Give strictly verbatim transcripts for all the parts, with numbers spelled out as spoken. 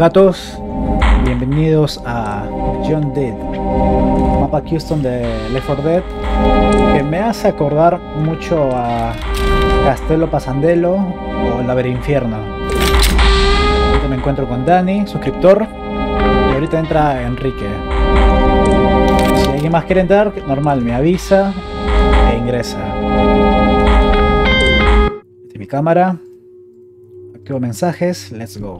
Hola a todos, bienvenidos a Beyond Dead, mapa custom de Left four Dead, que me hace acordar mucho a Castello Pasandelo o Laberinfierno. Ahorita me encuentro con Dani, suscriptor, y ahorita entra Enrique. Si alguien más quiere entrar, normal, me avisa e ingresa. Esta es mi cámara, activo mensajes, let's go.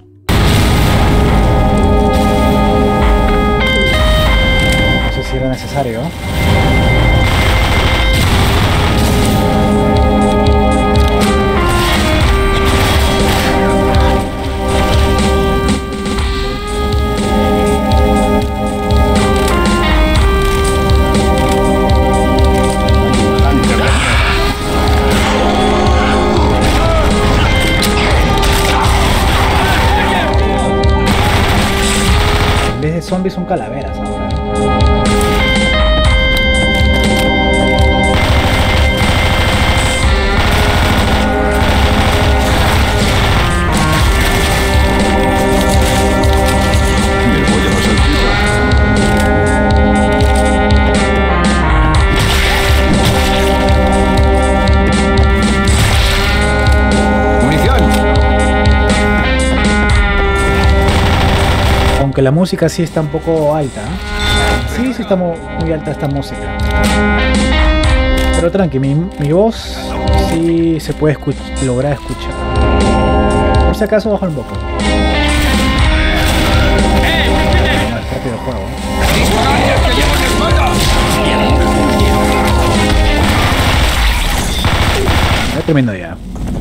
No sé si era necesario. En vez de zombies son calaveras ahora. Me voy a pasar pipa. ¡Munición! Aunque la música sí está un poco alta. Sí, sí está mu- muy alta esta música. Pero tranqui, mi, mi voz sí se puede escuch- lograr escuchar. Por si acaso bajo un poco. No, es rápido el juego. ¡Disparadle al que lleva en la espalda! Ya termino ya.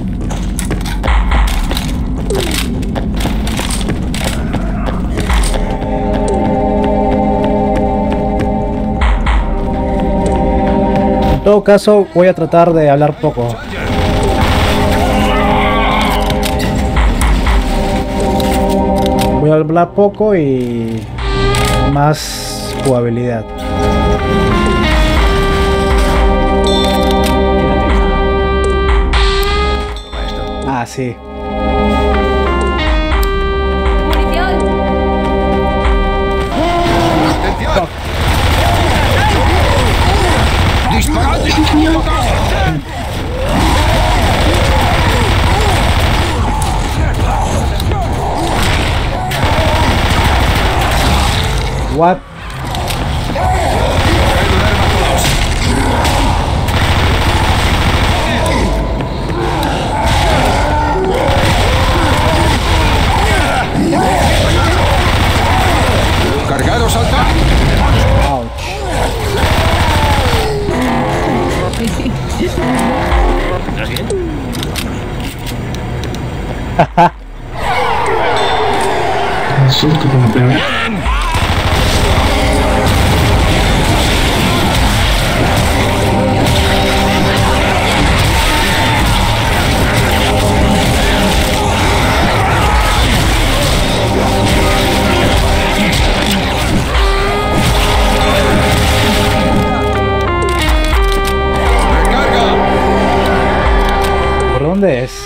En todo caso, voy a tratar de hablar poco. Voy a hablar poco y más jugabilidad. Ah, sí. ¡Atención! ¡Disparadle! What? ¡Cargado, salta! Ouch. ¿Estás bien? Susto como peor. ¡Recarga! ¿Por dónde es?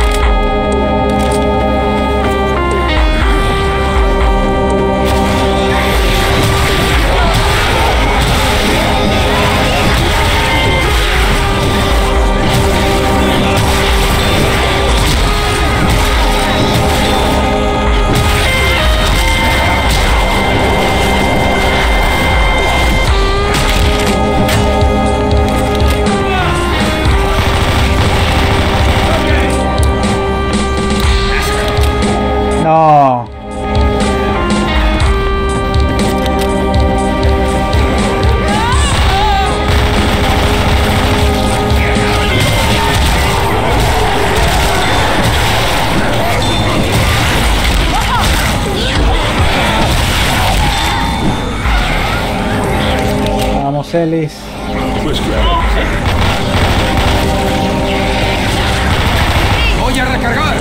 No. Vamos, Ellis. Pues claro. ¡Voy a recargar!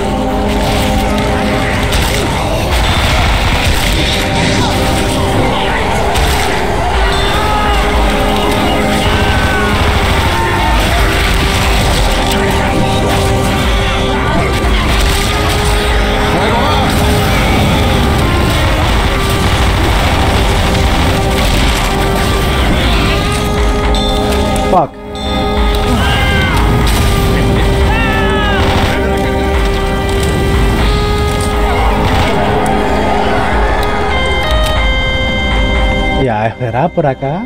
Ah, ¿esperará por acá?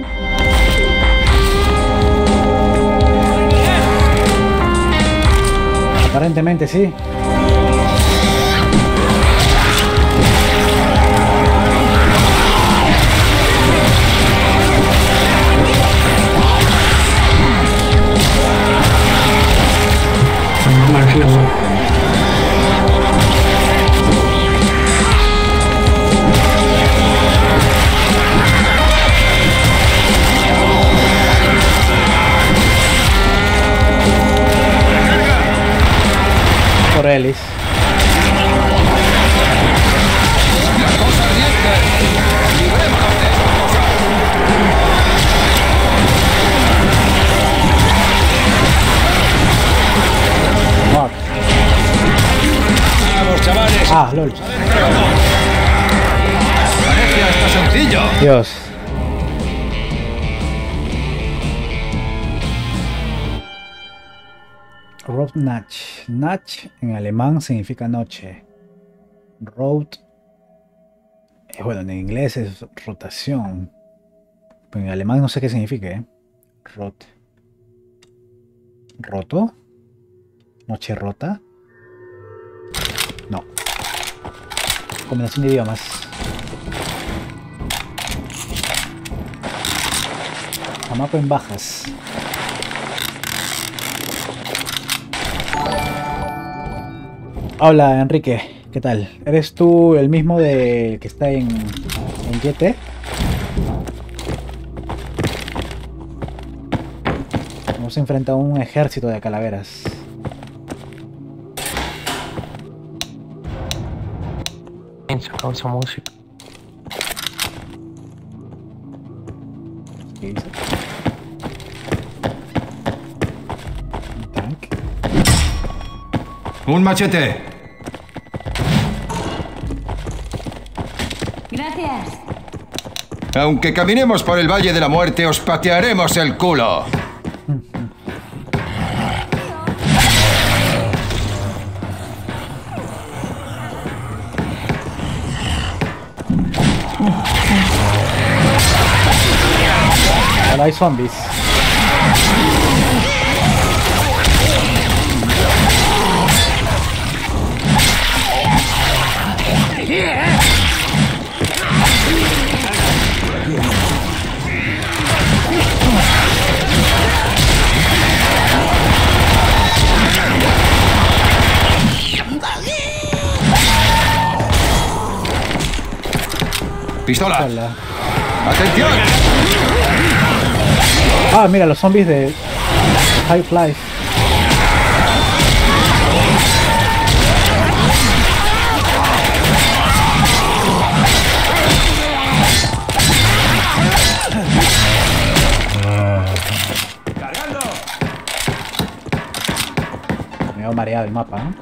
Aparentemente sí. Por Ellis. ¡La cosa ardiente! ¡Librémonos de esa cosa! Fuck. ¡Vamos, chavales! Ah, lol. Parece hasta sencillo. Dios. Road Natch. Natch en alemán significa noche. Road. eh, Bueno, en inglés es rotación. Pero en alemán no sé qué significa, ¿eh? Rot. ¿Roto? ¿Noche rota? No. Combinación de idiomas. Amaco en bajas. Hola Enrique, ¿qué tal? ¿Eres tú el mismo de que está en, en G T? Hemos enfrentado a un ejército de calaveras. Sacamos esa música. ¿Qué dice? Un tanque. ¡Un machete! Gracias. Aunque caminemos por el Valle de la Muerte, os patearemos el culo. Ahora hay zombies. ¡Pistola! Hola. ¡Atención! Ah, mira, los zombies de Half-Life. Me veo mareado el mapa, ¿eh?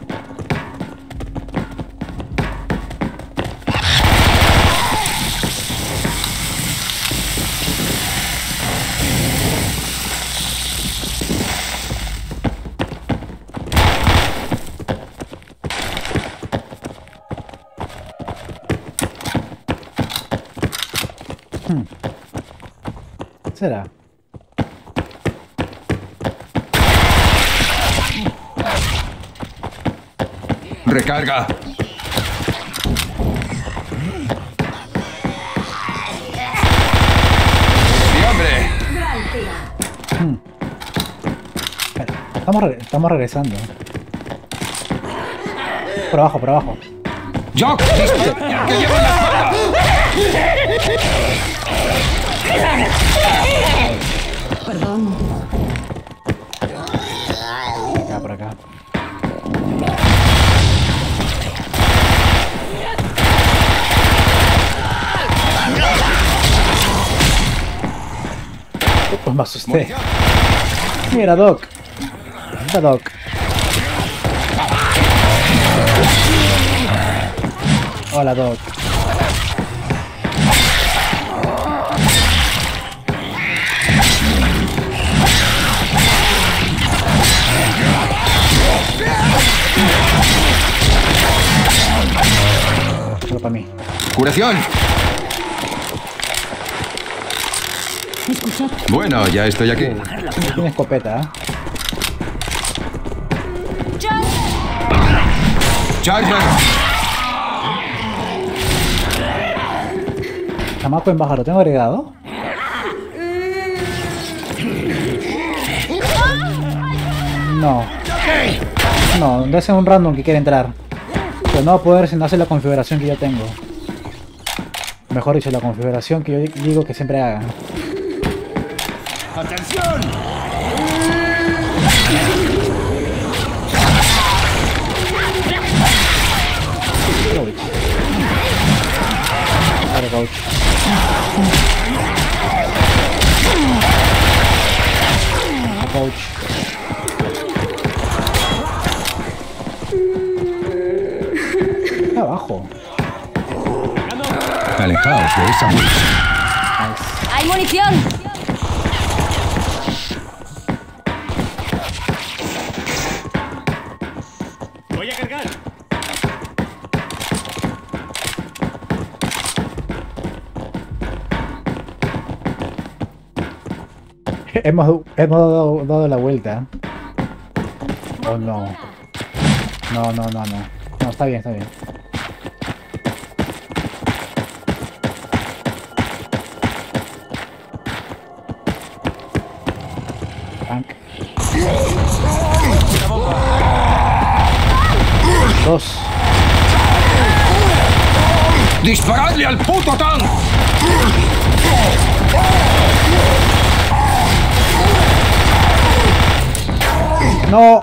¿Qué será? ¡Recarga! ¡Sí, hombre! Estamos, re- estamos regresando. Por abajo, por abajo. ¡Jock! ¡Dispara! ¡Que lleva la espalda! Perdón. Por acá, por acá. Pues me asusté. Mira, Doc. Mira, Doc. Hola, Doc. Solo para mí. ¡Curación! Escuchad. Bueno, ya estoy aquí. Tiene escopeta, ¿eh? Charger. Chamaco en baja, ¿lo tengo agregado? No. No, debe ser un random que quiere entrar. Pero no va a poder si no hace la configuración que yo tengo. Mejor dicho, la configuración que yo digo que siempre haga. ¡Atención! Coach. Ahora, coach. Coach. Abajo. Alejaos de esa luz. ¡Hay munición! Voy a cargar. hemos hemos dado, dado la vuelta. Oh no. No, no, no, no. No, está bien, está bien. Tank. Dos. ¡Disparadle al puto tank! No.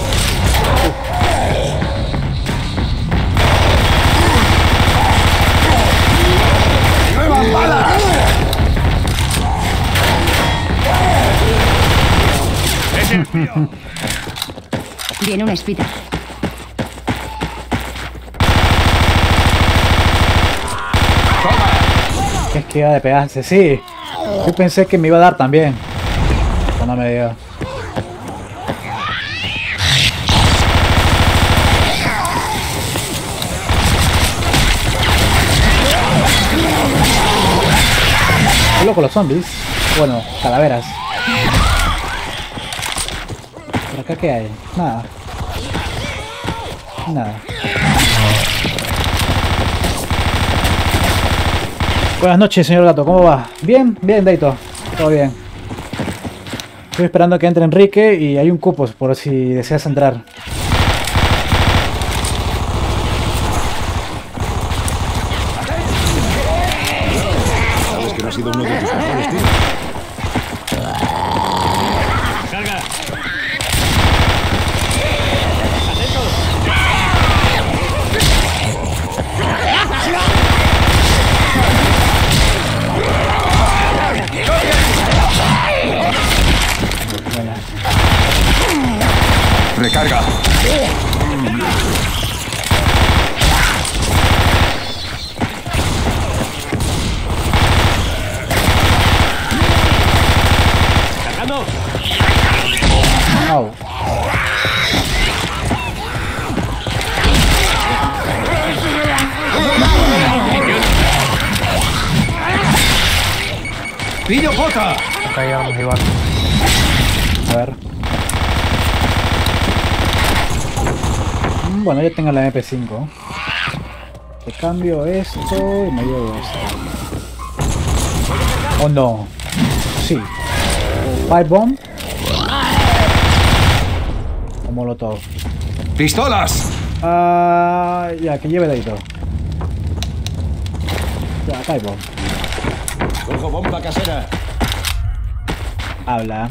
¡Nuevas balas! Viene una espita. Es que iba de pegarse, sí. Yo pensé que me iba a dar también. Pero no me dio. Qué loco los zombies. Bueno, calaveras. ¿Por acá qué hay? Nada. Nada. Buenas noches, señor gato. ¿Cómo va? ¿Bien? Bien, Daito. Todo bien. Estoy esperando a que entre Enrique y hay un cupo por si deseas entrar. Sabes que no ha sido uno de tus mejores tiros. Carga. Recarga. Cargando. Au. ¡Pillo pota! Acá llegamos igual. A ver. Mm, Bueno, yo tengo la M P cinco. Te cambio esto y me llevo esto. Oh no. Sí. Pipe bomb. O molotov. ¡Pistolas! Ah, ya, que lleve Daito. Ya, pipe bomb. Cojo bomba casera. Habla.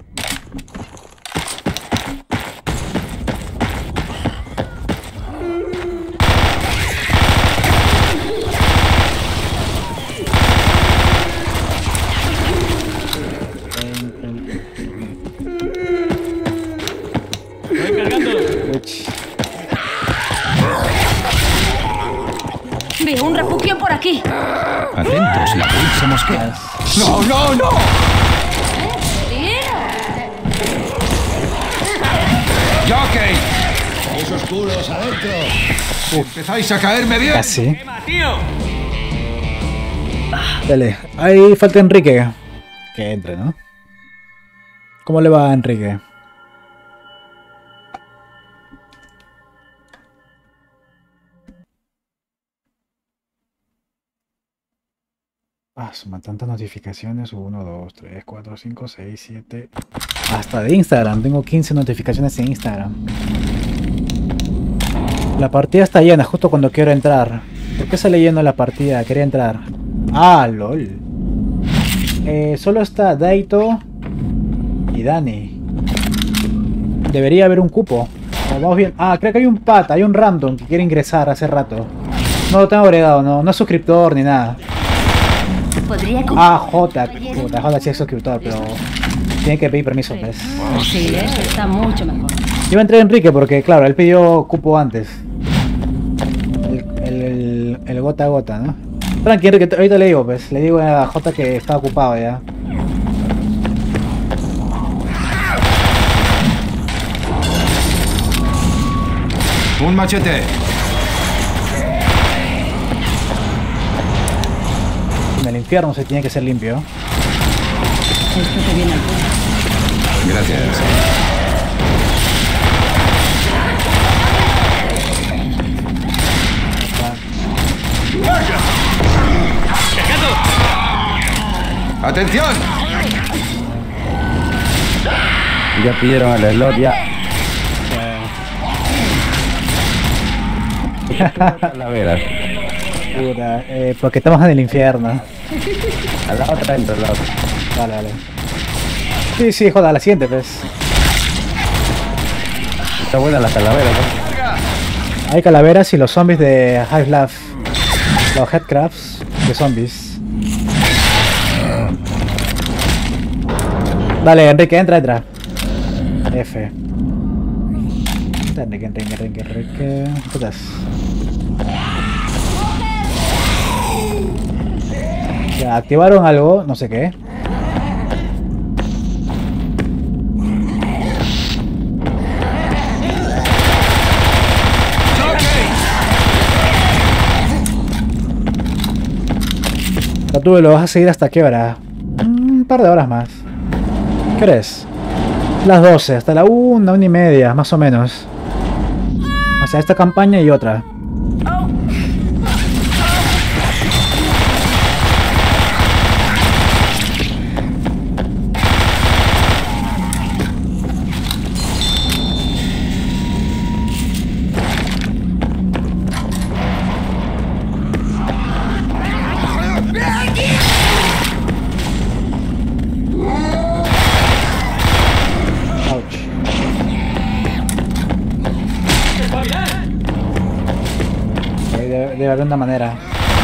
Voy cargando. Uch. Veo un refugio por aquí. Atentos, la Will se mosquea. ¡No, no, no! ¡Jockey! ¡Esos culos adentro! ¡Empezáis a caerme bien! Casi. ¡Quema, tío! Dale. Ahí falta Enrique. que entre, ¿no? ¿Cómo le va a Enrique? Ah, suman tantas notificaciones. uno, dos, tres, cuatro, cinco, seis, siete. Hasta de Instagram. Tengo quince notificaciones en Instagram. La partida está llena justo cuando quiero entrar. ¿Por qué sale lleno la partida? Quería entrar. Ah, lol. Eh, solo está Daito y Dani. Debería haber un cupo. Vamos bien. Ah, creo que hay un pata, hay un random que quiere ingresar hace rato. No lo tengo agregado, no, no es suscriptor ni nada. Ah, J. Puta, J sí es suscriptor, pero tiene que pedir permiso, pues. Sí, eso está mucho mejor. Iba a entrar Enrique porque, claro, él pidió cupo antes. El, el, el, el gota a gota, ¿no? Tranqui, Enrique, ahorita le digo, pues. Le digo a J que está ocupado ya. Un machete. En el infierno se tiene que ser limpio. Esto te viene al culo. Gracias. ¡Atención! Ya pidieron al slot, ya. Calaveras. Puta, eh, porque estamos en el infierno. A la otra entra, a la otra. Vale, vale. Sí, sí, joda, la siguiente, pues. Está buena la calavera, ¿no? Hay calaveras y los zombies de Half-Life. Los headcrafts de zombies. Vale, Enrique, entra, entra. F. Enrique, Enrique, Enrique, Enrique. Putas. Ya, activaron algo, no sé qué. Tú lo vas a seguir hasta qué hora? Un par de horas más. ¿Qué hora es? Las doce, hasta la una, una y media, más o menos. O sea, esta campaña y otra. Debe haber una manera.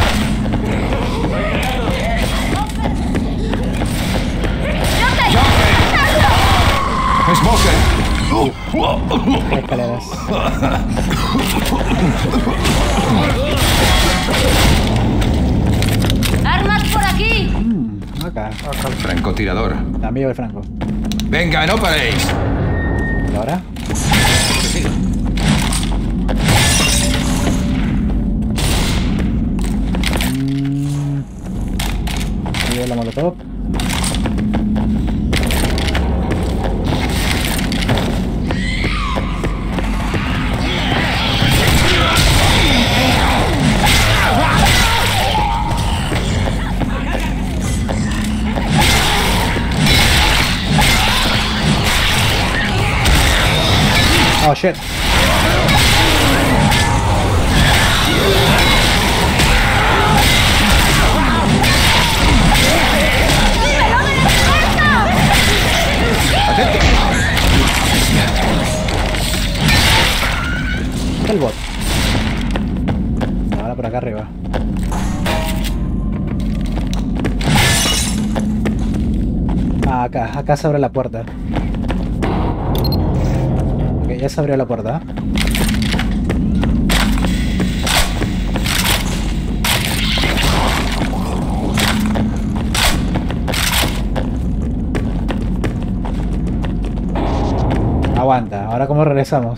¡Smoker! Escaleras. ¡Armas por aquí! Mm, acá. Francotirador. También el franco. Venga, no paréis. ¿Y ahora? La molotov. Oh shit. El bot. Ahora por acá arriba. Ah, acá, acá se abre la puerta. Ok, ya se abrió la puerta. Aguanta, ahora cómo regresamos.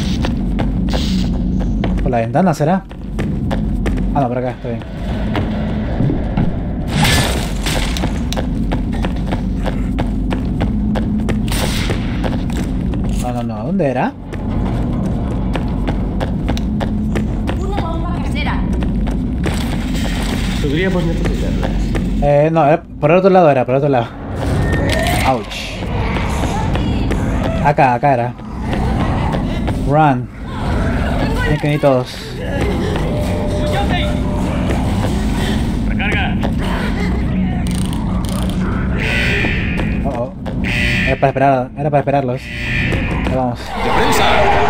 ¿Por la ventana será? Ah, no, por acá, está bien. no, no. ¿Dónde era? Una bomba casera. Podríamos necesitarlas. Eh, no, era- por el otro lado era, por el otro lado. Ouch. Acá, acá era. Run. Tienen que ir todos. ¡Recarga! Oh, oh. Era para esperar, era para esperarlos. Ya vamos. ¡Deprisa!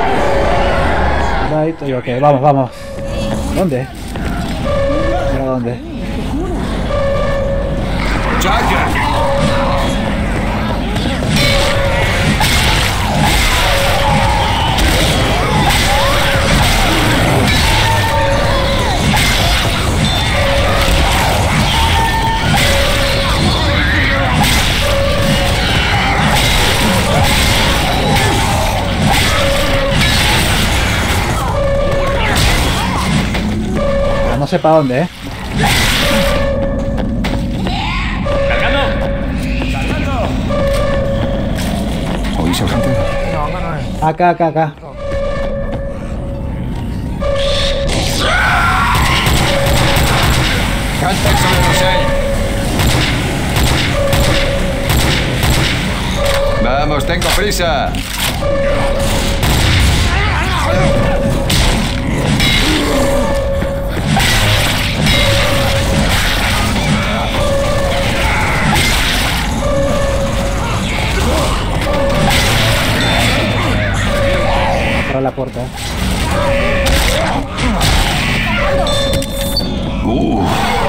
Right, y ok, vamos, vamos. ¿Dónde? ¿Pero dónde? ¡Charger! No sé para dónde, eh. ¡Cargando! ¿Oís, sargento? Acá, acá, acá. ¡Canta sobre Rosell! ¡Vamos, tengo prisa! Para la puerta. ¡Uh!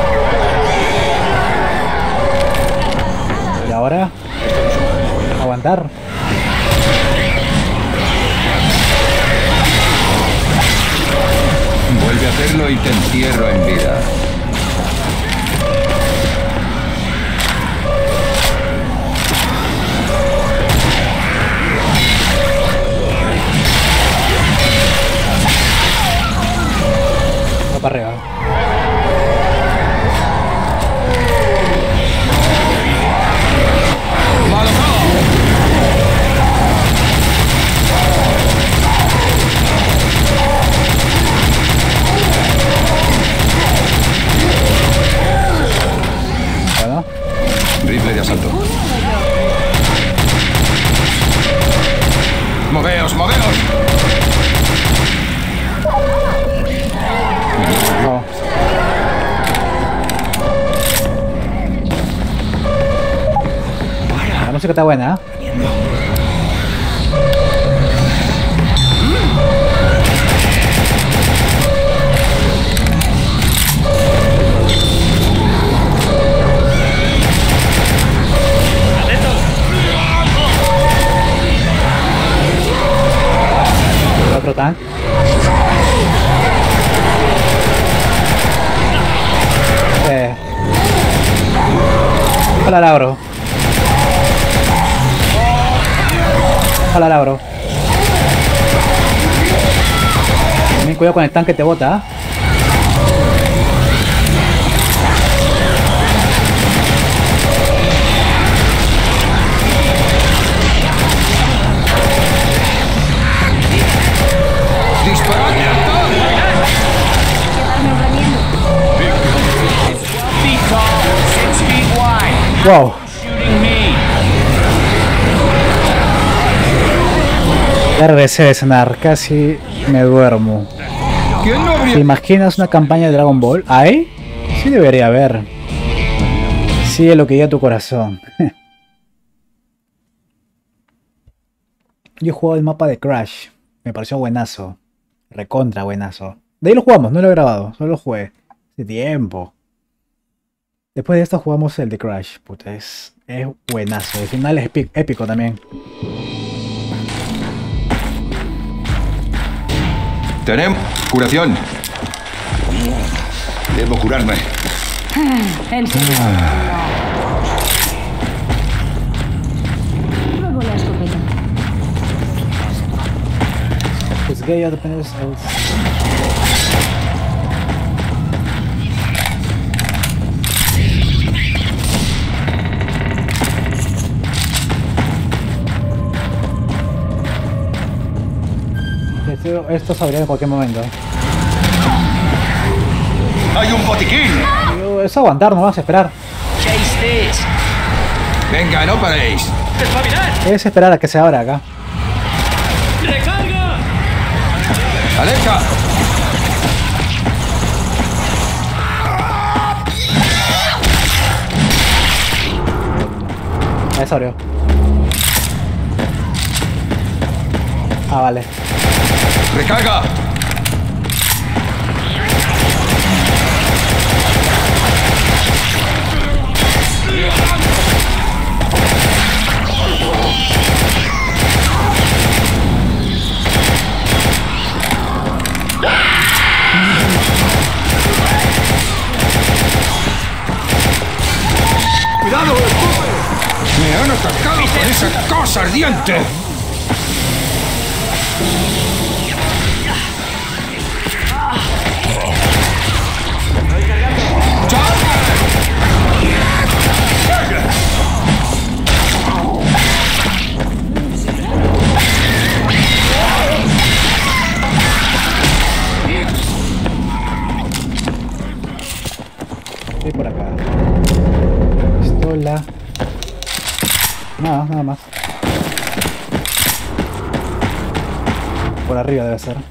Y ahora. Aguantar. Vuelve a hacerlo y te entierro en vida. Va para arriba. Bueno, Rifle de asalto. ¡Moveos, moveos! no. La música está buena, ¿eh? Otro tank. Eh. Hola, Lauro. Hola, Lauro. Ten cuidado con el tanque, te bota. ¿Eh? ¡Disparadle al tanque! Wow. Ya regresé de cenar, casi me duermo. ¿Quién no ¿Te habría...? imaginas una campaña de Dragon Ball? ¿Hay? Sí debería haber. Sigue lo que diga tu corazón. Yo he jugado el mapa de Crash. Me pareció buenazo. Recontra buenazo. De ahí lo jugamos, no lo he grabado. Solo lo jugué. Hace tiempo. Después de esto jugamos el de Crash. Puta, es, es buenazo. El final es épico, épico también. Tenemos... Curación. Debo curarme. En serio. Pruebo la escopeta. Pues gay depende. Esto, esto sabría en cualquier momento. ¡Hay un botiquín! Pero es aguantar, no vas a esperar. Chase this. Venga, no paréis. ¡Espabilad! Es esperar a que se abra acá. ¡Recarga! ¡Alerta! Ahí se abrió. Ah, vale. ¡Recarga! ¡Cuidado! ¡Me han atacado con esa cosa ardiente! Y por acá. Pistola. Nada, nada más. Por arriba debe ser.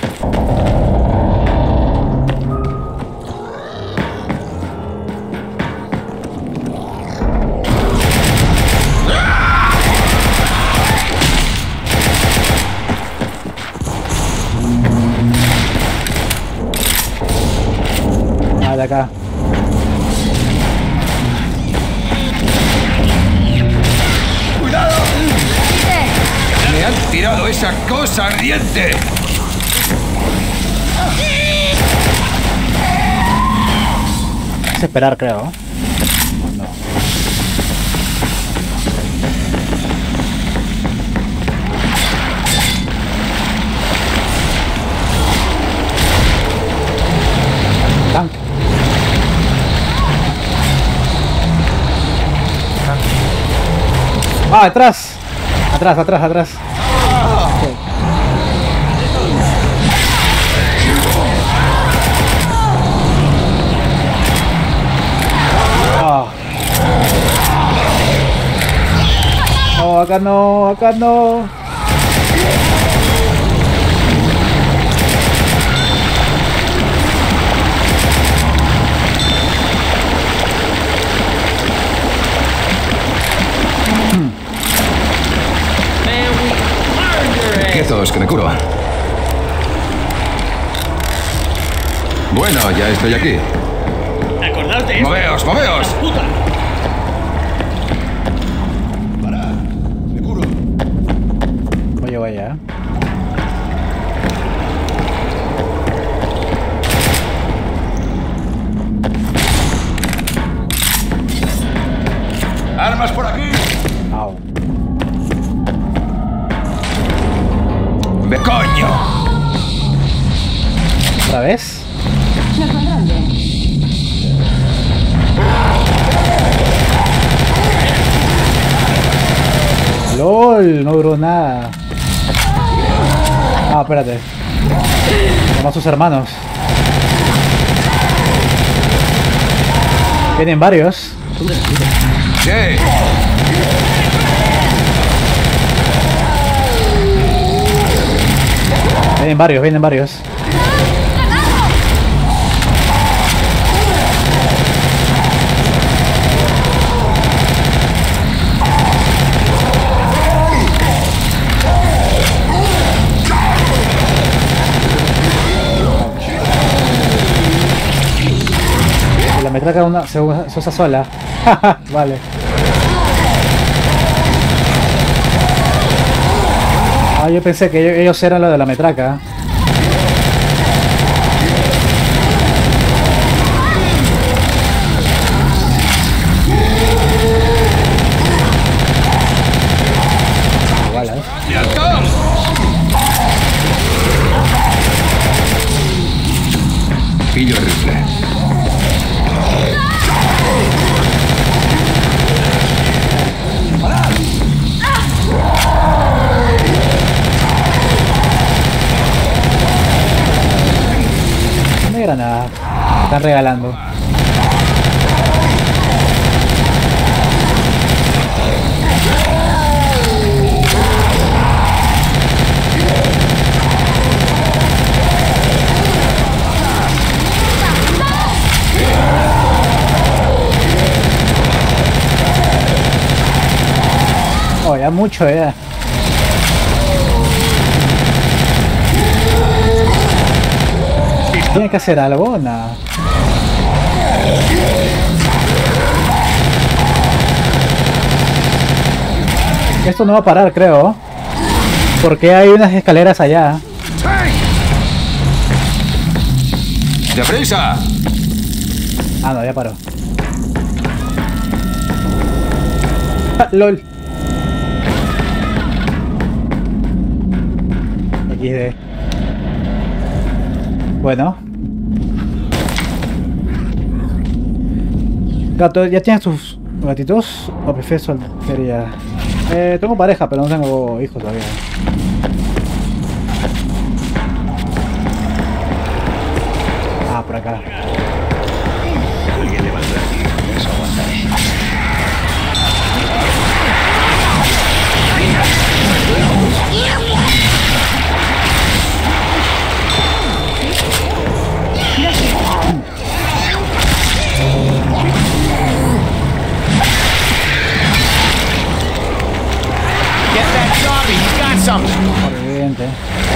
Ah, de acá. ¡Me han tirado esa cosa ardiente! Es esperar, creo. No. Tanque. Ah, atrás. Atrás, atrás, atrás. Okay. Ah. No, acá no, acá no. Quietos, que me curo. Bueno, ya estoy aquí. Acordaos de esto. ¡Moveos, moveos! ¡Puta! Para, me curo. Oye, vaya. ¡Armas por aquí! Au. ¡Ve coño! ¿Otra vez? Lo encontró bien. LOL, no duró nada. Ah, espérate. Toma a sus hermanos. Vienen varios. ¡Sí! Vienen varios, vienen varios. La metraca una, se, se usa sola. Vale. Ah, yo pensé que ellos, ellos eran los de la metraca. Igual, ¿eh? Pillo el rifle. granadas me están regalando? Oh, ya mucho ya. ¿Tiene que hacer algo o nada? Esto no va a parar, creo. Porque hay unas escaleras allá. ¡Deprisa! Ah, no, ya paró. Ah, LOL. equis de. Bueno. Gato, ¿ya tienes tus gatitos? ¿O prefieres soltería? Eh, tengo pareja, pero no tengo hijos todavía. Ah, por acá. Alguien le mandó aquí. Eso aguantaré. Get that zombie, he's got something. Evidente.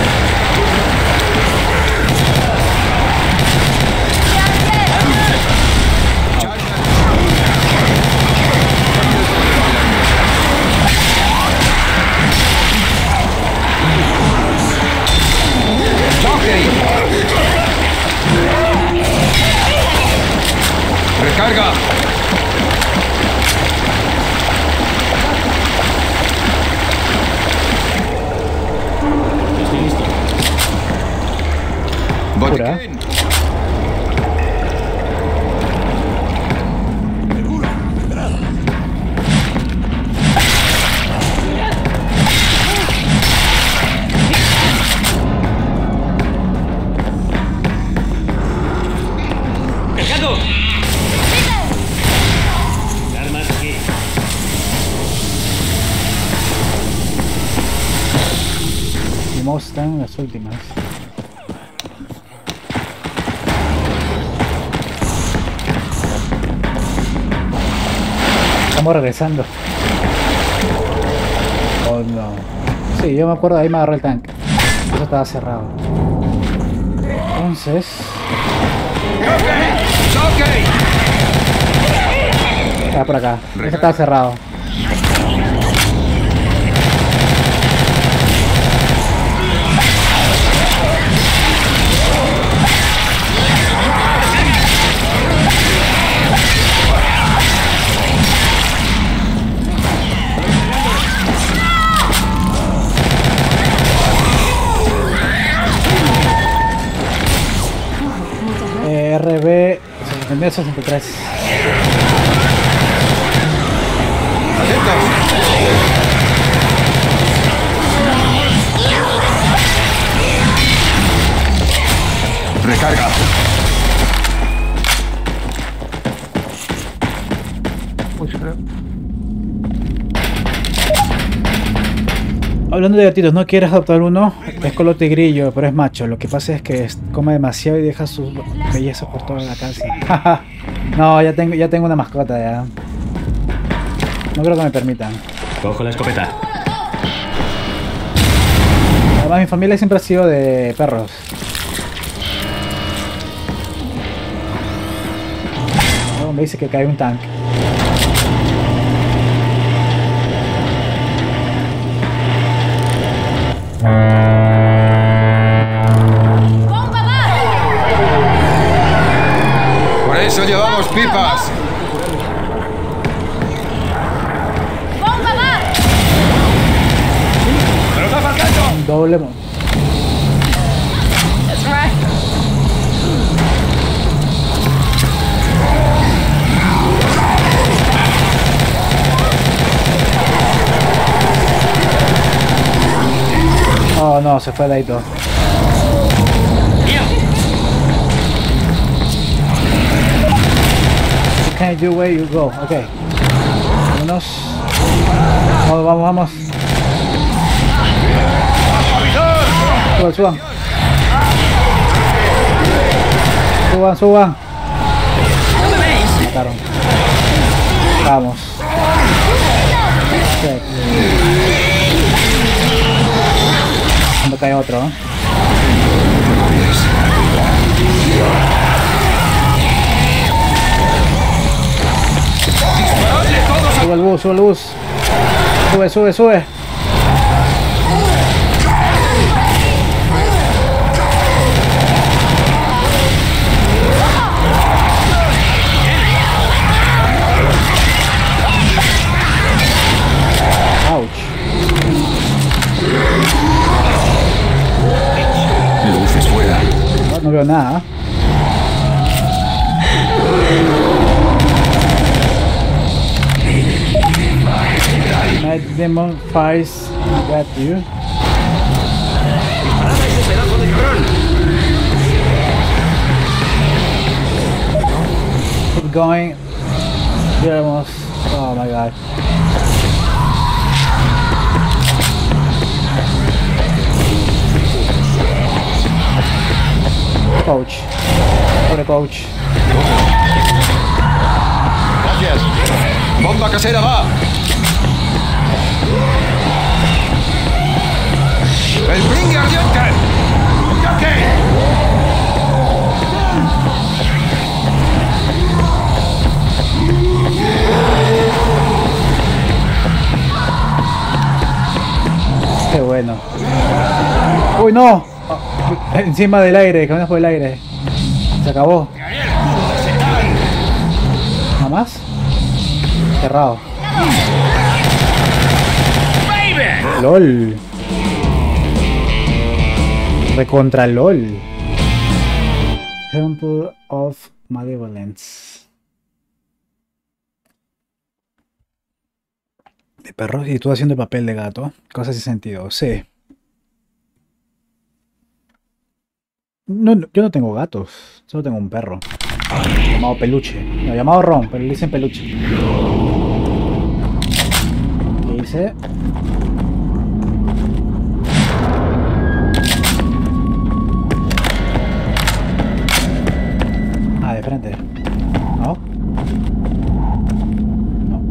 ¡Recarga! Estoy listo. ¡Botiquín! ¡Cargando! Armas aquí. Mi mouse está en las últimas. Estamos regresando. Oh no. Sí, yo me acuerdo, ahí me agarró el tanque. Eso estaba cerrado. Entonces... Ah, por acá. Eso estaba cerrado. Eh, R B sesenta y tres. ¡Recarga! Pues creo. Hablando de gatitos, ¿no quieres adoptar uno? Es colote grillo, pero es macho. Lo que pasa es que come demasiado y deja su belleza por toda la casa. No, ya tengo, ya tengo una mascota ya. No creo que me permitan. Cojo la escopeta. Además, mi familia siempre ha sido de perros. No, me dice que cae un tanque. ¡Por eso llevamos pipas! Un doble mon. Oh no, se fue de ahí todo. behind you where you go. Ok. Vámonos. Vamos, vamos, vamos. Suban, suban. Suban, suban. Mataron. Vamos. Okay. Cuando cae otro, ¿eh? Sube el bus, sube el bus. Sube, sube, sube. Luces fuera. No, no veo nada. Night Demon Fires got you. Keep going. Vamos. Oh my god. Coach. Pobre coach. Gracias. Bomba casera va. El bringue ardiente. ¡Yaque! Qué bueno. Uy, no. Encima del aire, caminas por el aire. Se acabó. ¿Nada más? Cerrado. LOL. Recontra LOL. Temple of Malevolence. De perros y tú haciendo el papel de gato. Cosas sin sentido. Sí. No, no, yo no tengo gatos, solo tengo un perro llamado Peluche, no, llamado Ron, pero le dicen Peluche. ¿Qué dice? Ah, de frente. ¿No? No.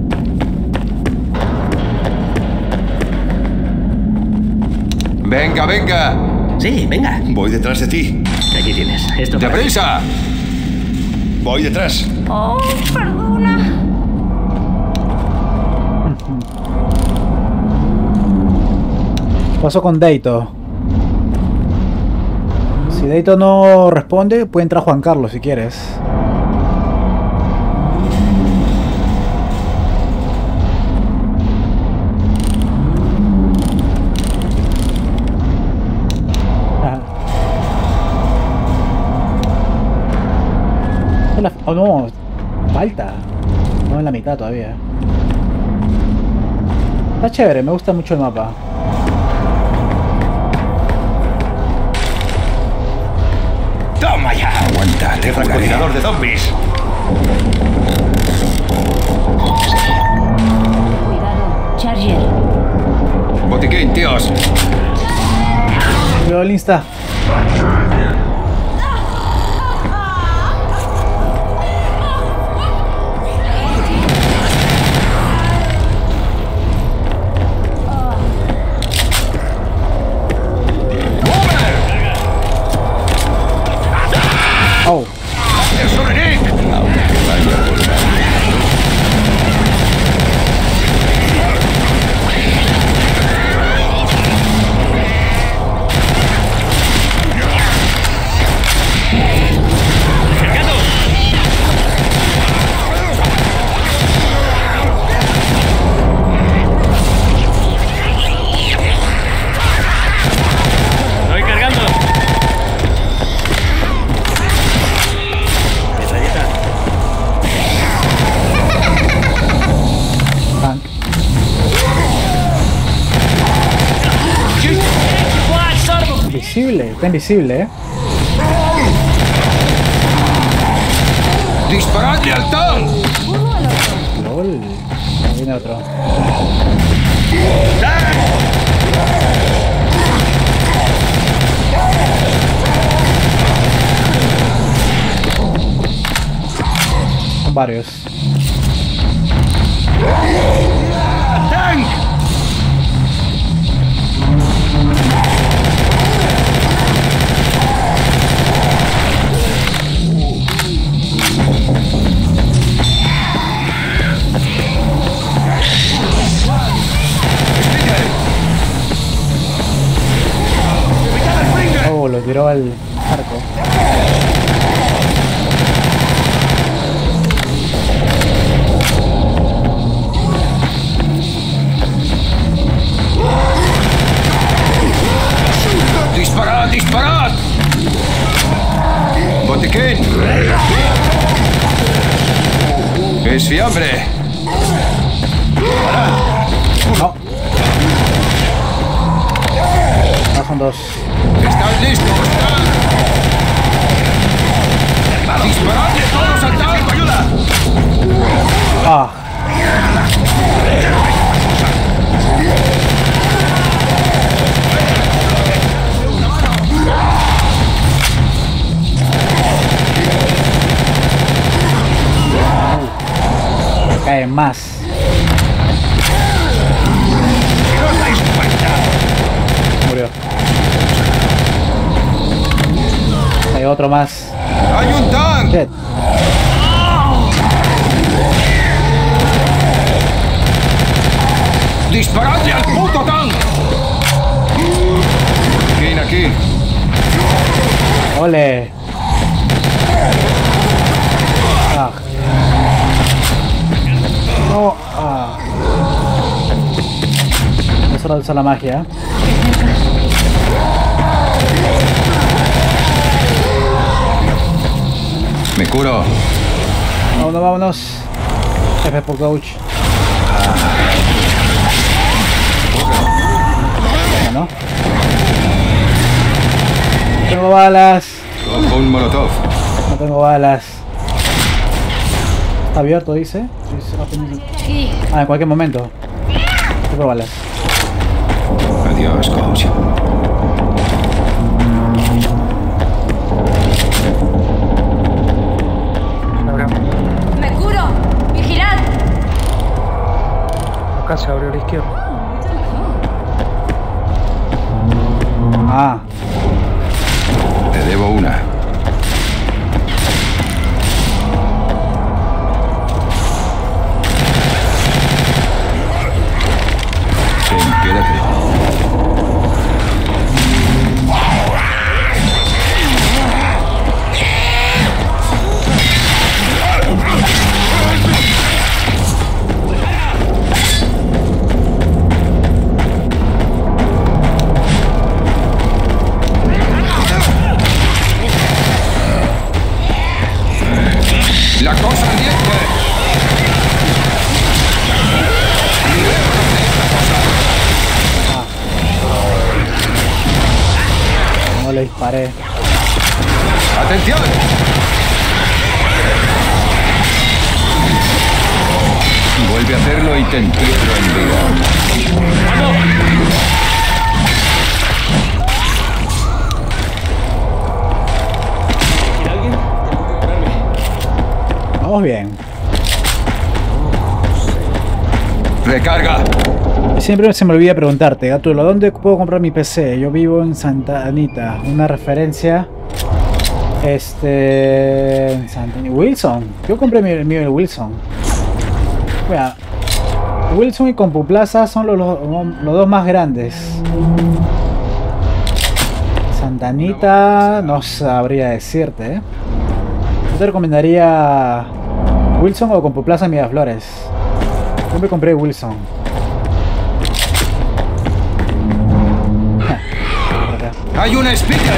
Venga, venga. Sí, venga. Voy detrás de ti. Aquí tienes. Esto para ti. ¡Deprisa! Voy detrás. Oh, perdona. ¿Qué pasó con Deito? Si Deito no responde, puede entrar Juan Carlos si quieres. Oh no, falta. No en la mitad todavía. Está chévere, me gusta mucho el mapa. ¡Toma ya! Aguanta, te francotirador de zombies. Cuidado, Charger. Botiquín, tíos. Cuidado el insta. Oh. Estoy cargando. Invisible, está invisible, eh. ¡Disparadle al tank! LOL. Ahí viene otro. Son varios. ¡Tank! Oh, lo tiró al arco. ¡Disparad, disparad! ¡Botiquín! ¡Es fiambre! No. No, son dos. ¿Están listos? ¡Disparadle todos al tanque! ¡Ayuda! Ah. Caen más. Murió. Hay otro más. ¡Hay un tank! Shit. ¡Disparadle al puto tank! Aquí, aquí. Ole. Ah. No. Ah. Es hora de usar la magia. Me curo. Vámonos, vámonos. F por coach. Bueno. No tengo balas. Cojo un molotov. No tengo balas. Está abierto, dice. Sí. Ah, en cualquier momento. No tengo balas. Adiós, coach. Laura, ¡Me curo! ¡Vigilad! acá se abrió a la izquierda. Ah. Te debo una. Ven, quédate. La cosa ardiente. No le disparé. ¡Atención! Vuelve a hacerlo y te entierro en vida. Vamos bien. Recarga. Siempre se me olvida preguntarte, Gatulo, ¿dónde puedo comprar mi P C? Yo vivo en Santa Anita. Una referencia. Este... en Santa Anita. Wilson. Yo compré mi mío en Wilson. Mira, Wilson y CompuPlaza son los, los, los dos más grandes. Santa Anita no sabría decirte, ¿eh? Yo te recomendaría Wilson o CompuPlaza en Miraflores. Yo me compré Wilson. ¡Hay un speaker!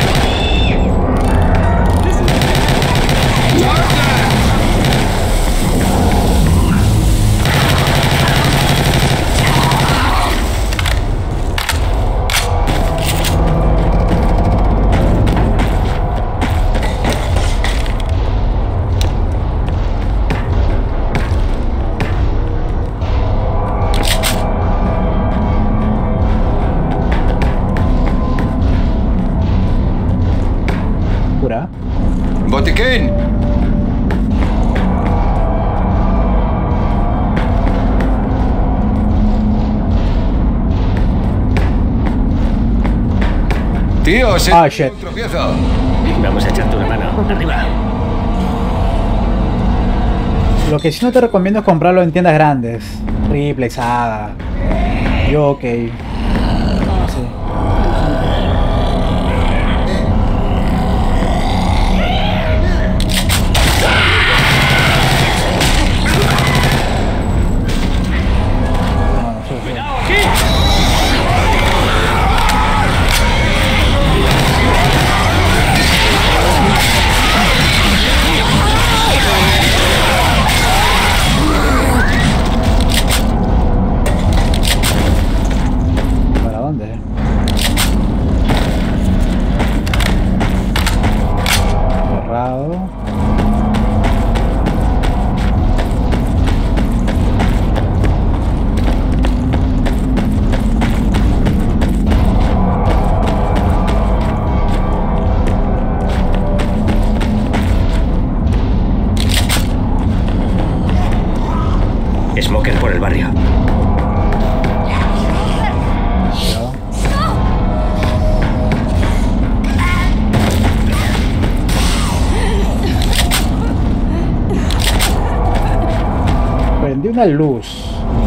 botiquín! Tío, se Ah, shit. un tropiezo. Vamos a echarte una mano. Arriba. Lo que sí no te recomiendo es comprarlo en tiendas grandes. Triple, Saga, Yokai. Sí. No, no, sí, sí. ¿Para dónde? Cerrado. Smoker por el barrio. Cuidado. Prendí una luz.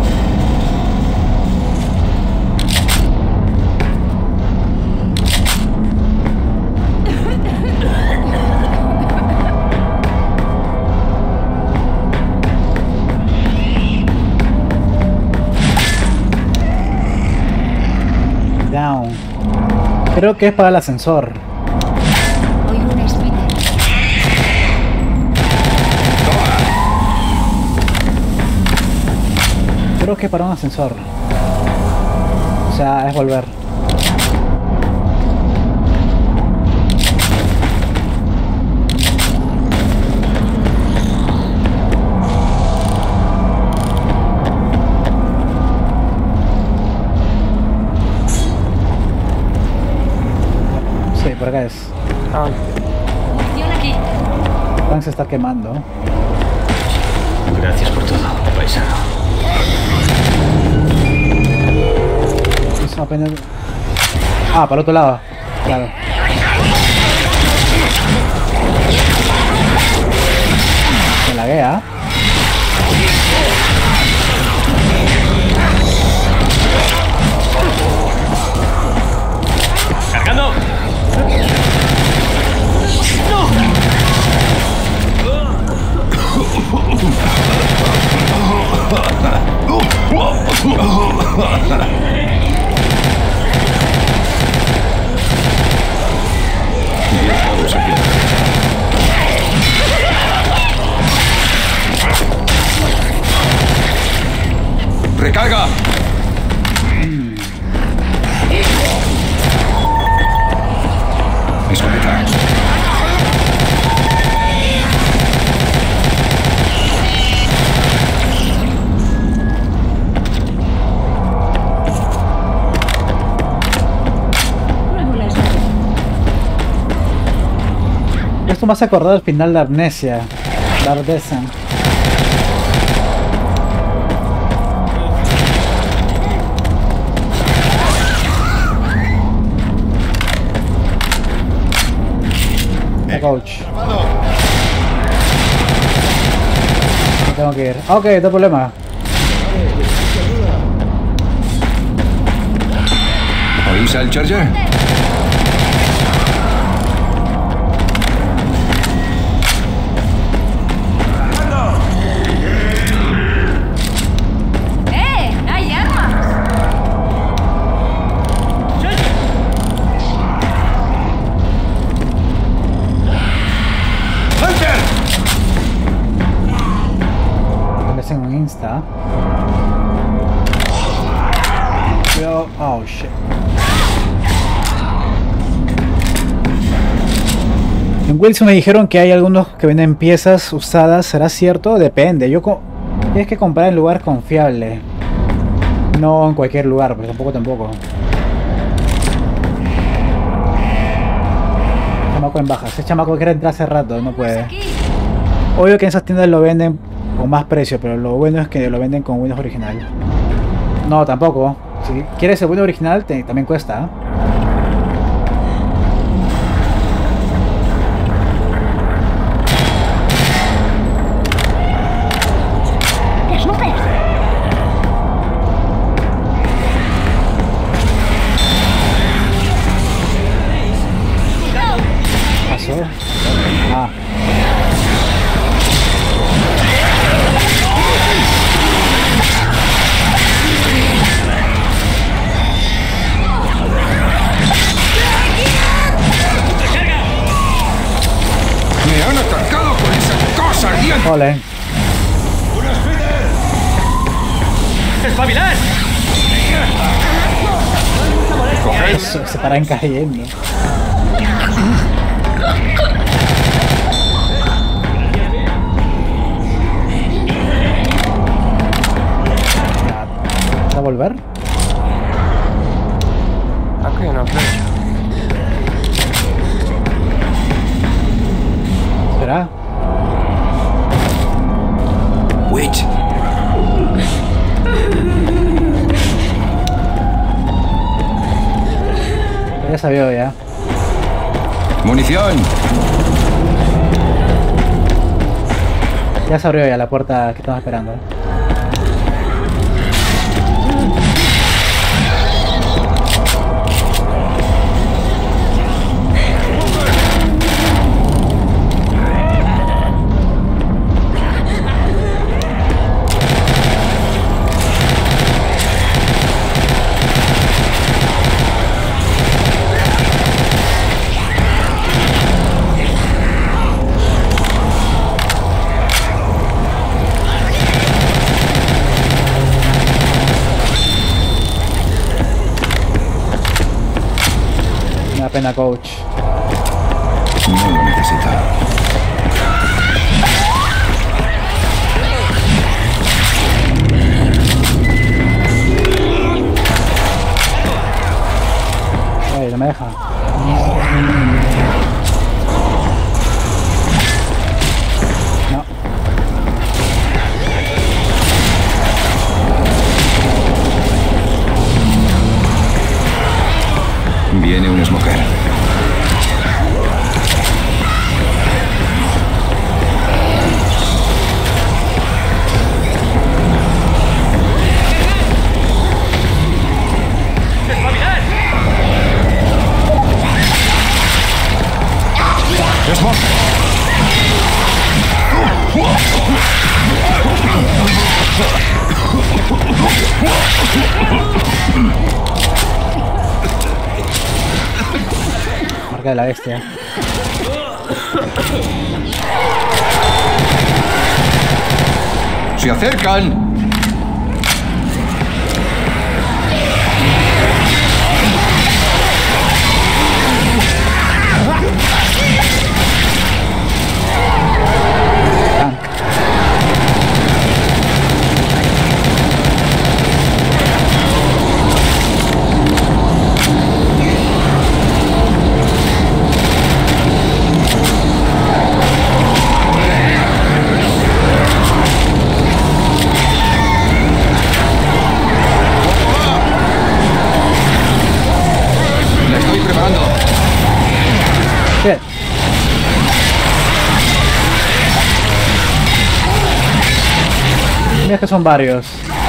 Down. Creo que es para el ascensor. Oigo un speaker. Creo que es para un ascensor. O sea, es volver. Sí, por acá es. Ah, Munición aquí. El tanque se está quemando. Gracias por todo, paisano. Eso apenas... Ah, para el otro lado. Claro. Me lagué, ¿ah? ¡Cargando! ¡Recarga! Escopeta. Esto me hace acordar al final de Amnesia. Dark Descent. La coach. Me tengo que ir. Ok, no hay problema. ¿Oís al Charger? ¡Eh! ¡Hay armas! ¡Hunter! Aparece en un Insta. Cuidado. Oh shit. En Wilson me dijeron que hay algunos que venden piezas usadas. ¿Será cierto? Depende. Yo co Tienes que comprar en lugar confiable. No en cualquier lugar, pero tampoco tampoco. No me chamaco en baja. Ese chamaco quiere entrar hace rato, no puede. Aquí. Obvio que en esas tiendas lo venden con más precio, pero lo bueno es que lo venden con Windows original. No, tampoco. Si quieres el Windows original, te, también cuesta. ¿eh? Pasó. Ah. ¡Me han atacado con esa cosa ardiente! Ole. ¡Espabilad! Se, se paran cayendo. ¿Va a volver? Aquí una flecha. ¿Será? Witch. Ya sabía ya. Munición. Ya se abrió ya la puerta que estaba esperando. ¿eh? Me da pena, coach. No lo necesito. Ey, no me deja. No. Viene un smoker. ¡Smoker! Marca de la bestia. ¡Se acercan! Tank. ¡La estoy preparando! Bien. Mira que son varios.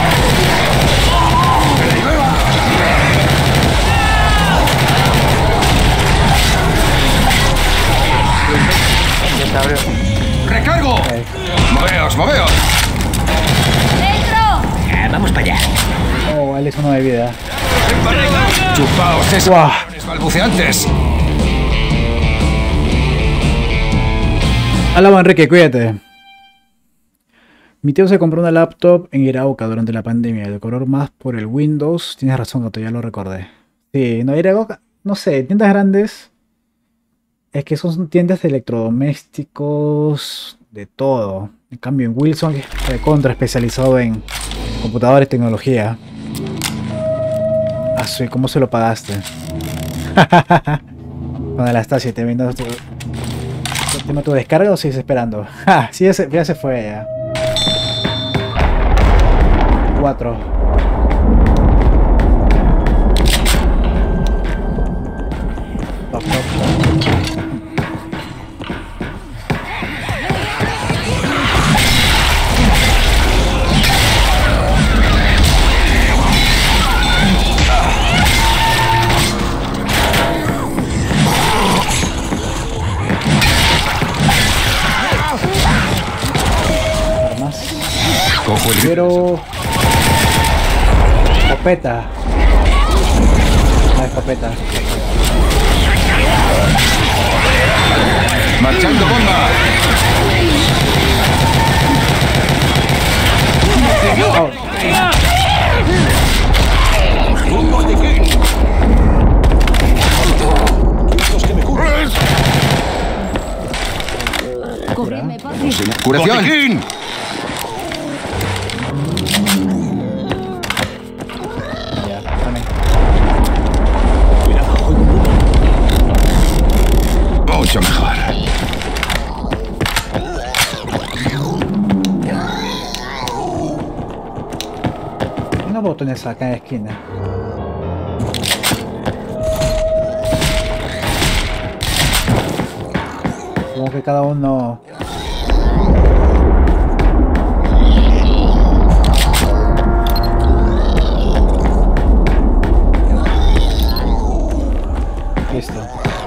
Ya se abrió. ¡Recargo! ¡Moveos, moveos! ¡Dentro! Vamos para allá. Oh, él es uno de vida. ¡Chupaos esos Guau. cabrones balbuceantes! Hola, Enrique, cuídate. Mi tío se compró una laptop en Irauca durante la pandemia. De color más por el Windows. Tienes razón, Gato, ya lo recordé. Sí, no, Irauca, no sé, tiendas grandes. Es que son tiendas de electrodomésticos, de todo. En cambio, en Wilson, es contra especializado en computadores y tecnología. Ah, sí, ¿cómo se lo pagaste? Con el Astasia te vendas tu, ¿Tengo tu descarga o sigues esperando? ¡Ja! Sí, ya se, ya se fue ya. Cuatro. Top, top. Cojo el Quiero... escopeta. La escopeta. Marchando bomba. Oh. ¡Un botiquín! ¡Estos que me cubren! Cubridme, Patri. ¡Curación! ¡Botiquín! Ya, también. Cuidado, oigo un humo. Mucho mejor. Hay unos botones acá en la esquina. Como que cada uno... Listo.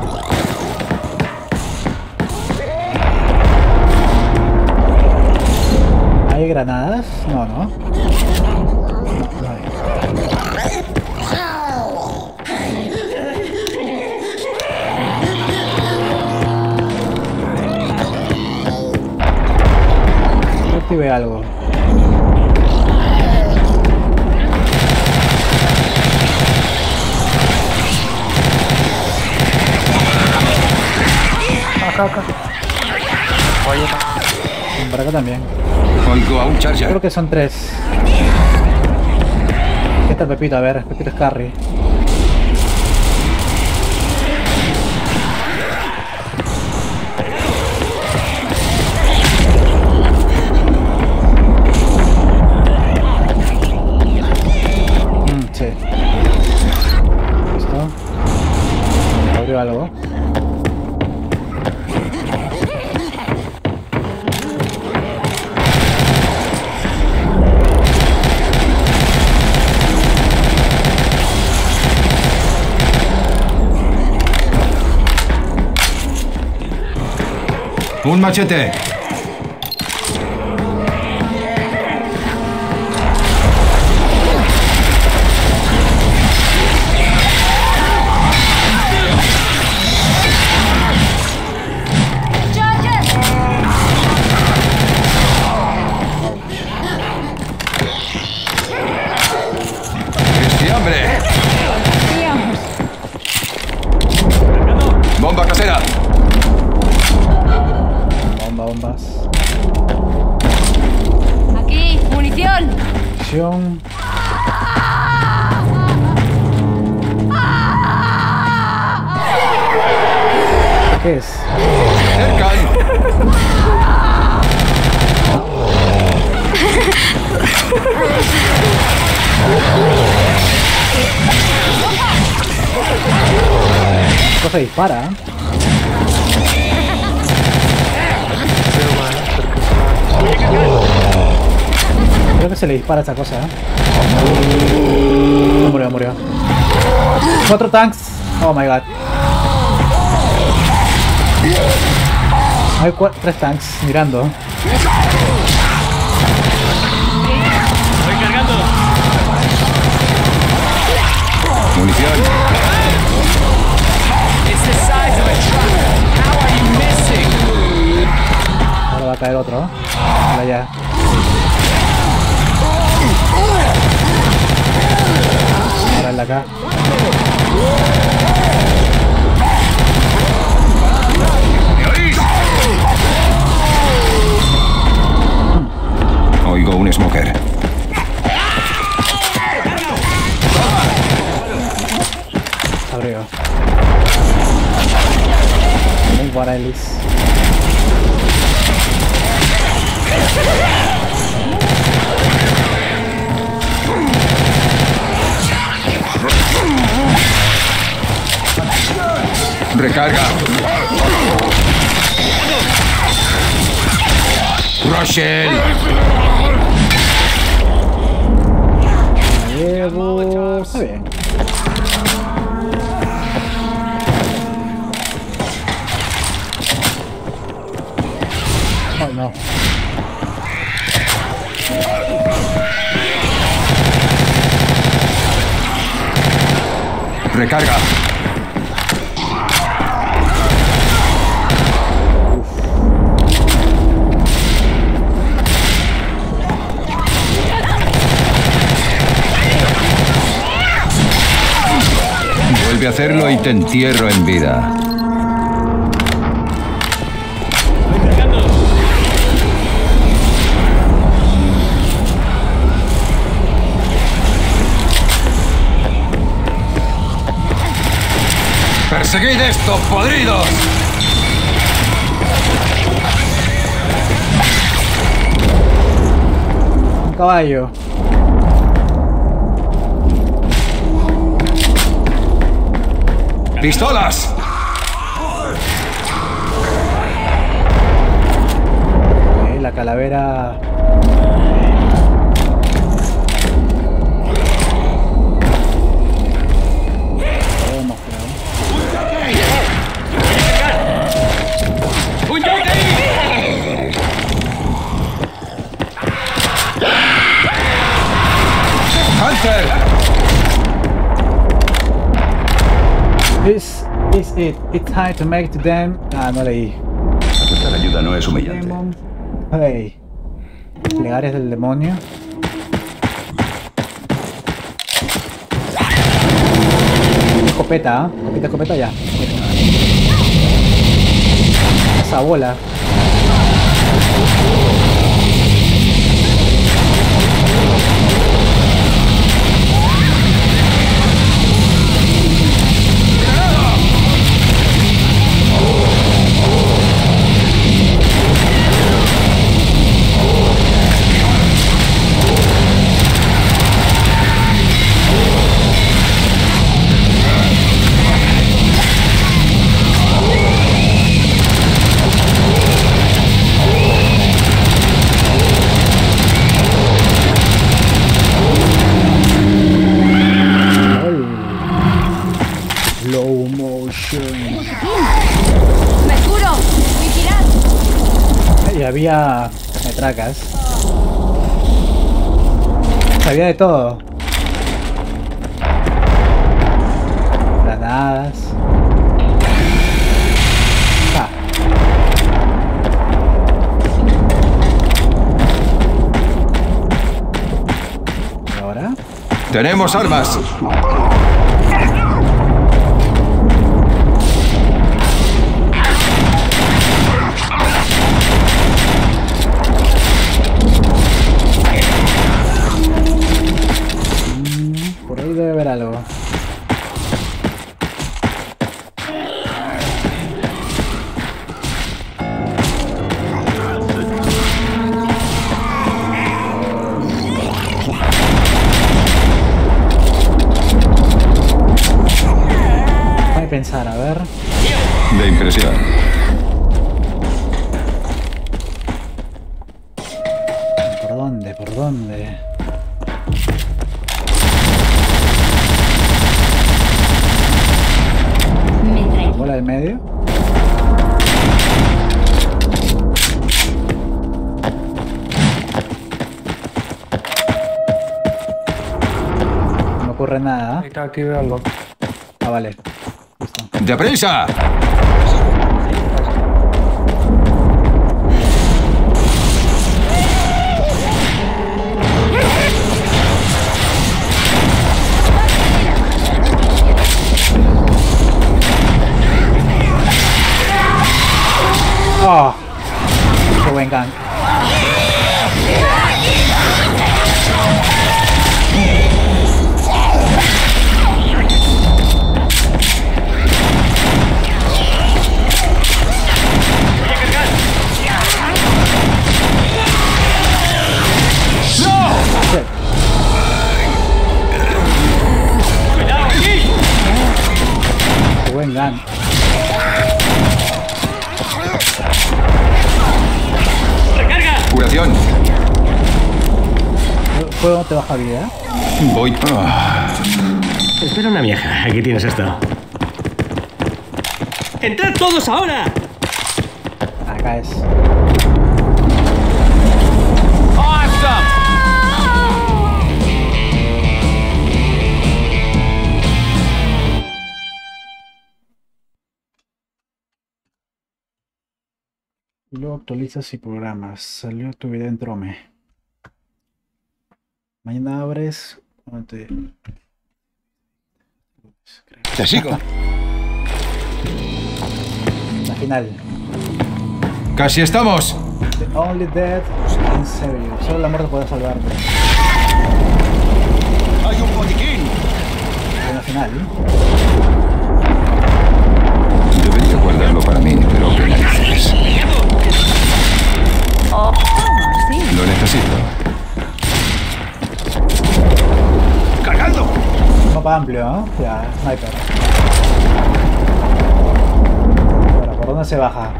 ¿Hay granadas? No, no. No, no hay. Yo activé algo. Acá, acá. Oye, Por acá también. Oigo a un Charger. Creo que son tres. ¿Qué tal Pepito? A ver, Pepito es carry. Mm, sí. Listo. Abrió algo. Un machete. ¡Este hambre! Bomba casera. Bomba, bombas. Aquí, munición. Acción. ¿Qué es? Cercan. Esto se dispara. ¿Eh? Creo que se le dispara a esa cosa. ¿Eh? No, murió, murió. Cuatro tanks. Oh my god. Hay cuatro, tres tanks mirando. Munición. Ahora va a caer otro. Hola ya. Ahora el de acá. Oigo un smoker. Abrió. Muy Guarelis. Recarga. Rochelle. Llevo... Está bien. Oh, no. Recarga. Vuelve a hacerlo y te entierro en vida. ¡Perseguid estos podridos! Un caballo. ¡Pistolas! Ok, la calavera... This is it. It's time to make to them. Ah, no leí. Aceptar ayuda no es humillante. Demon Play. Plegarias del demonio. Escopeta, ¿eh? Escopeta, escopeta ya. Esa bola. Y había metracas. Había de todo. Granadas. Ah. ¿Y ahora? ¡Tenemos armas! Debe haber algo. Voy a pensar, a ver. De impresión. ¿Por dónde? ¿Por dónde? ¿Bola del medio? No me ocurre nada. Ahí está, aquí veo algo. Ah, vale. Listo. ¡Deprisa! Oh, qué buen gang. Qué buen gang. Curación. El juego no te baja vida. Voy. Ah. Espera una vieja. Aquí tienes esto. ¡Entrad todos ahora! Acá es. Awesome! Y luego actualizas y programas. Salió tu video en Trome. Mañana abres. ¿Dónde te... Te sigo. La final. Casi estamos. The Only Dead. En serio. Solo la muerte puede salvarte. Hay un botiquín. En la final. Debería guardarlo para mí, pero qué narices. Oh, sí. Lo necesito. ¡Cargando! Mapa amplio, ¿no? Ya, sniper. Ahora, ¿por dónde se baja?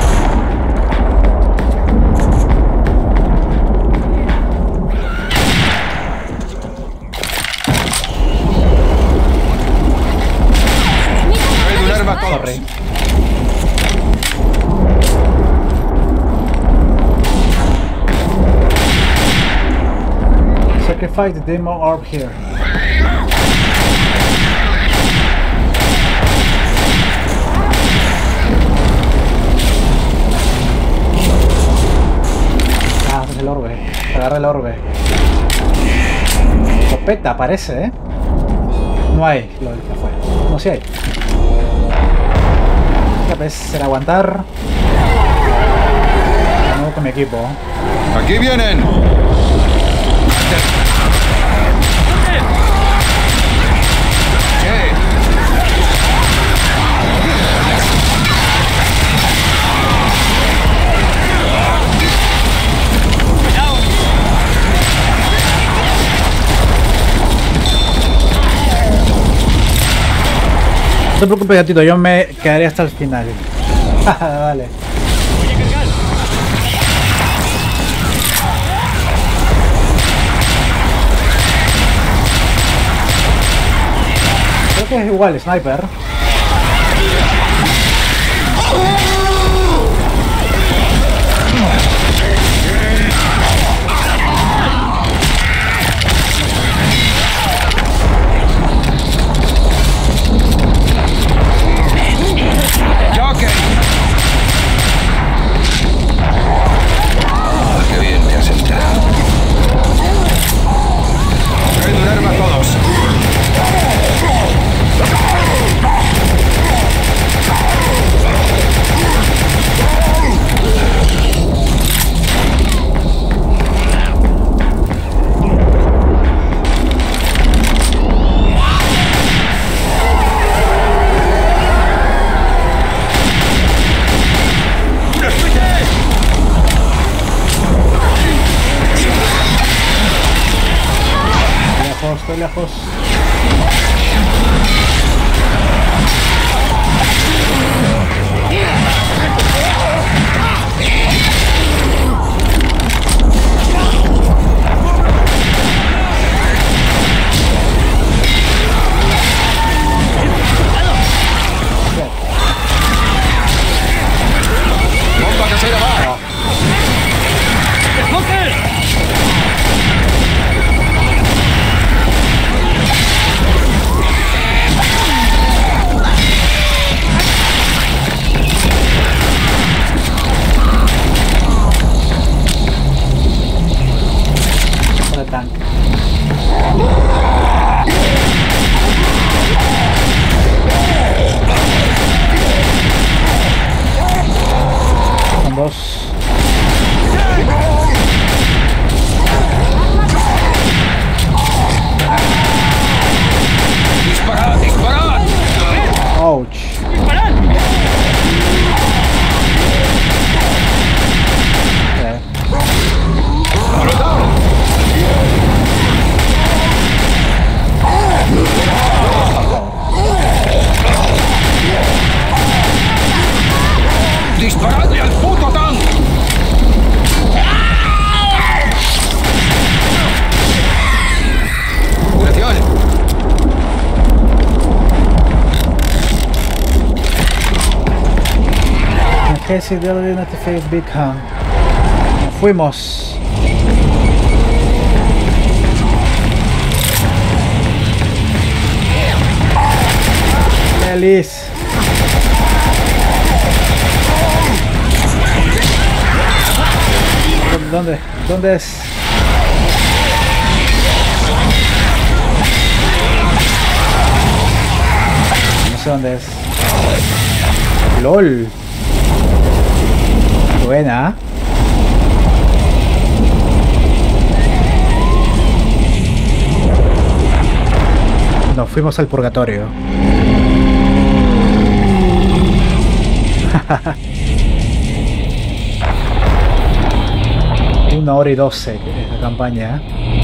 Trae un arma a todos. Sorry. Sacrifice the demo orb here. Ah, es el orbe. Agarra el orbe. Escopeta, parece, ¿eh? No hay. Lo ya fue. No, sí hay. Ya ves, será aguantar. De nuevo con mi equipo. Aquí vienen. ¿Qué? No te preocupes, gatito, yo me quedaré hasta el final. Vale. Creo que es igual, sniper. ¡Joker! Ah, qué bien me has entrado. Trae un arma a todos. Lejos, estoy lejos. ¡Bomba casera va! Casey Delivery Notified Beacon. Nos fuimos. Feliz. ¿Dónde? ¿Dónde es? No sé dónde es. LOL. Buena. Nos fuimos al purgatorio. Una hora y doce es la campaña.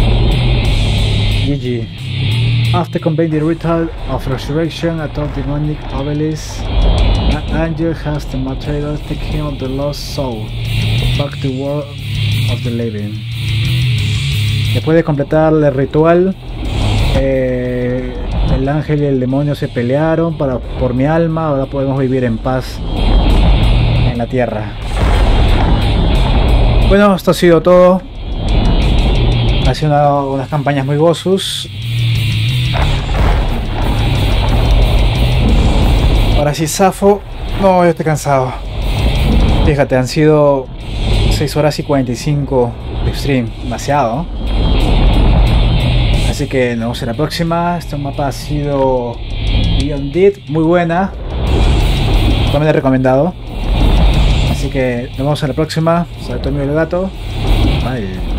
G G. After completing the ritual of resurrection at all demonic obelisks, an angel has the material taking of the lost soul back to the world of the living. Después de completar el ritual, eh, el ángel y el demonio se pelearon para, por mi alma. Ahora podemos vivir en paz en la tierra. Bueno, esto ha sido todo. Ha sido una, unas campañas muy gozus. Ahora sí, zafo. No, yo estoy cansado. Fíjate, han sido seis horas y cuarenta y cinco de stream. Demasiado. Así que nos vemos en la próxima. Este mapa ha sido Beyond Dead. Muy buena. Totalmente recomendado. Así que nos vemos en la próxima. Soy Tommy el Gato. Bye.